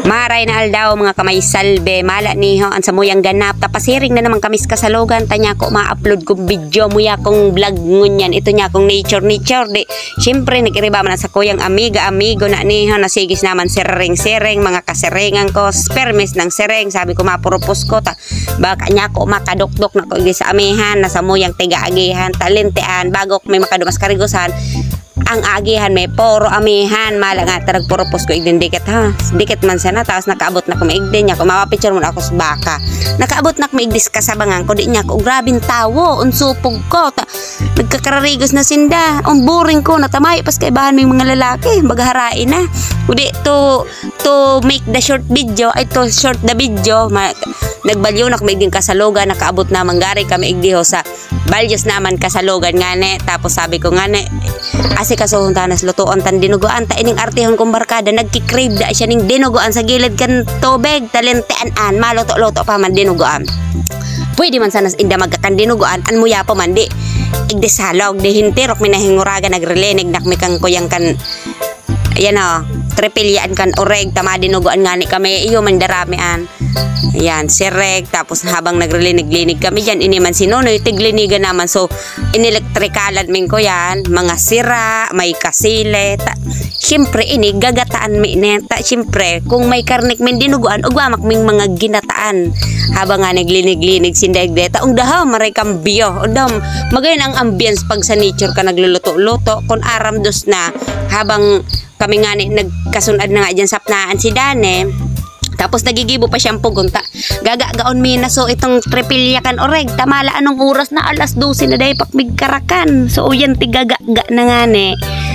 Maray na aldaw mga kamay salbe, mala niho ang samuyang ganap, tapasiring na naman kamis kasalogan, tanya ko ma-upload kong video, muya kong vlog ngunyan, ito niya kong nature, di, syempre nagiriba man sa kuyang amigo na niho, nasigis naman sereng, mga kaseringan ko, spermis ng sereng, sabi ko mapurupos ko, baka niya ko makadokdok na ko sa amihan, na samuyang tiga-agihan, talentean, bago may makadumas karigusan, ang agihan may poro amihan mala nga tarag purpose ko igdin dikit ha dikit man sana tapos nakaabot na ko maigdin niya ko mapapicture mo ako sa baka nakaabot na ko maigdis kasabangan ko di niya ko grabing tawo unsupog ko nagkakararigos na sinda ang boring ko natamay pas kay bahan may mga lalaki magharain na udi to make the short video ay to short the video nagbalyo na ko maigdin kasalogan nakaabot na manggari kami igdiho sa balyos naman kasalogan ngane tapos sabi ko ngane asi kasuhon tanas lutuan tan dinuguan ta ining artihon kong barkada nagki-crave da siya ning dinuguan sa gilid kan tubig talentean maluto-luto pa man dinuguan pwede man sanas inda magkakan dinuguan an muya pa man di igdesalog di hintirok minahinguraga nagrelinig nak mikang kuyang kan ayan o tripilyan kan oreg tama dinuguan ngani kami iyo man daramian ayan sirek tapos habang nagrilinig-linig kami dyan iniman sinunoy tiglinigan naman so inelektrikalan min ko yan mga sira may kasile syempre ini gagataan mi neta syempre kung may karnik min dinuguan ugwamak ming mga ginataan habang nga naglinig-linig sindaig deta dahaw maray kambyo magayon ang ambience pag sa nature ka nagluluto-luto kung aram dos na habang kami nga nagkasunad na nga dyan sapnaan si Dane tapos nagigibo pa siyang pugunta gagagaon mina so itong tripilyakan oreg tamala anong oras na alas 12 na day pakbigkarakan so uyan tigaga na nga ne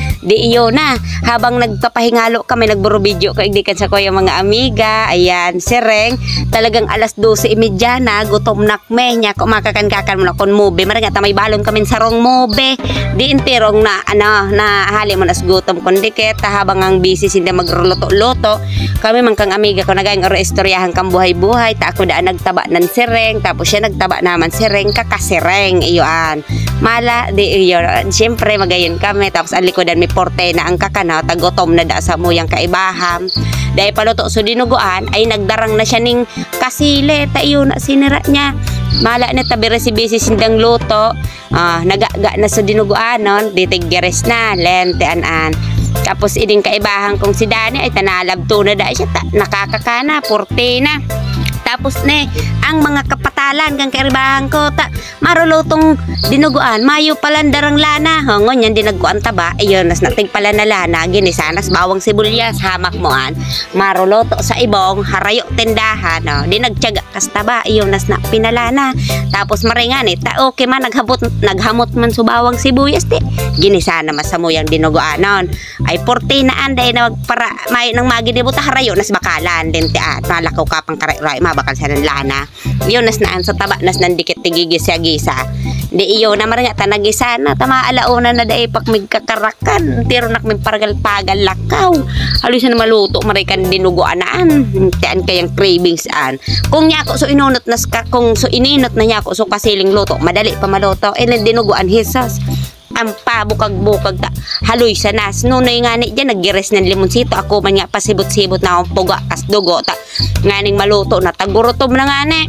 di iyo na habang nagpapahingalo kami nagburo video ko igdikan sa ko yung mga amiga ayan sereng talagang alas 12:30 na gutom nakme nya ko makakan-kakan mo na kon movie marang nga may balon kami sa rong movie di intirong na na hali mo nas gutom kon dikit habang ang busy sinda magruluto-luto kami man kang amiga ko nagayang istoryahan kang buhay-buhay ta ako daan nagtaba ng sereng tapos siya nagtaba naman sereng kakasereng iyoan mala di iyo syempre magayon kami tapos ang likodan may porte na ang kakana tagotom na da sa muyang kaibaham dahil paluto so dinuguan ay nagdarang na siya ning kasile ta iyo na sinira niya mala na tabi resibisi sindang luto nagaga na sa dinuguan non ditiggeres na lenteanan tapos iding kaibahan kong si Dani ay tanalabto na da siya nakakakana porte na tapos ne ang mga kapatalan kang karibahan ko marulutong dinuguan mayo palandarang lana hongon yan dinagkuan taba ayun nas natig pala na lana ginisanas bawang sibuyas hamak moan maruluto sa ibong harayo tendahan dinagtiyaga kas taba ayun nas na pinalana tapos maringan okay man naghamot man su bawang sibuyas di ginisana masamuyang dinuguanon ay porte na anday na para may nang maginibuta harayo nas bakalan din tiat malakaw kapang karay mabakal sa lana yun nas naan sa taba nas nandikit tigigisa-gisa di iyo na marang tanagisa na tama alauna na daay pak migkakarakan tiro nak may paragal-pagal lakaw halos na maluto marikan dinuguanaan tian kayang cravings an kung nya ako so inunot nas ka kung so ininot na nya ako so kasiling luto madali pa maluto dinuguan hisas ang pabukag-bukag haloy sa nas nunoy nga ni dyan naggires ng limonsito ako man nga pasibot-sibot na akong puga kas dugo nganing maluto na tagurutom na nga ni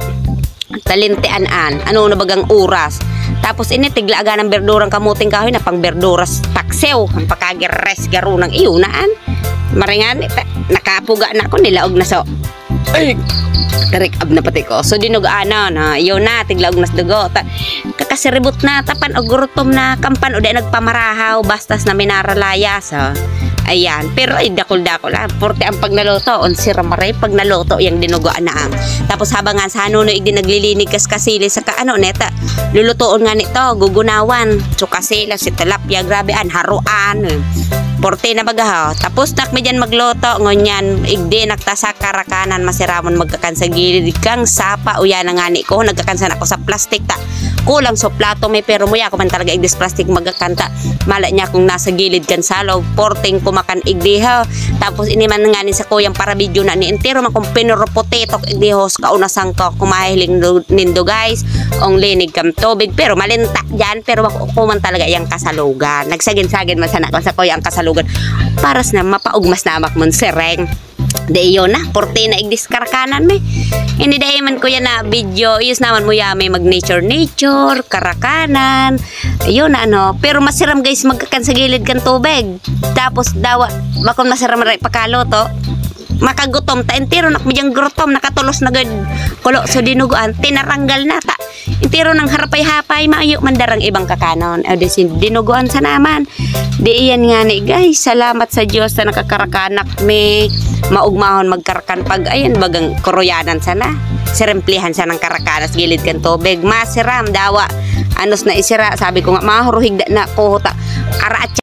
talintean ano na bagang oras tapos ini tiglaga ng berdurang kamuting kahoy na pang berduras taksew ang pagkagires garunang iyunaan maringan nakapuga na ako nilaog na so ay tarik ab na pati ko so dinugaan na iyo na tiglaog nas dugo kakasiribot na tapan og gurutom na kampan uday nagpamarahaw bastas na minaralayas ayan pero ay dakol-dakol porte ang pagnaluto on siramaray pag naluto yang dinugaan na tapos habang nga sa hanuno igdi naglilinig kas kasili sa kaano neta lulutoon nga nito gugunawan so kasila si tilapia grabe haruan porte na bagahaw tapos nak medyan magluto ngonyan igdi nagtasa karakanan masiramon magkakan sa gilid kang sapa uya na ngani ko nagkakansan ako sa plastic kulang so plato may pero muya ko man talaga igdis plastic magkakanta mala niya kung nasa gilid kan salog porteng kumakan igdiha tapos ini man ngani sa kuyang para video na ni entero man kung pinuro potato igdihos kaunasang ko kumahiling nindo guys ong linig kam tubig pero malinta dyan pero ako man talaga yang kasalugan nagsagin-sagin man sana sa kuyang kasalugan paras na mapaugmas na amak mon sereng Di yun na, porte na igdiskarakanan me. Hindi dahil man ko yan na video, iyos naman mo yami mag nature, karakanan. Ayun na ano, pero masiram guys magkakan sa gilid kan tubig. Tapos dawa, bakon masiram rin pakalo to. Makagutom ta entero nak mijang gutom nakatulos na gud kulo so dinuguan tinaranggal na ta entero nang harapay-hapay maayo mandarang ibang kakanon o dinuguan sa naman di iyan nga ni guys salamat sa Dios na nakakarakanak me maugmahon magkarakan pag ayan bagang koroyanan sana seremplihan sa ng karakanas gilid kan tubig masiram dawa anos na isira sabi ko nga mahuruhig na ko ta ara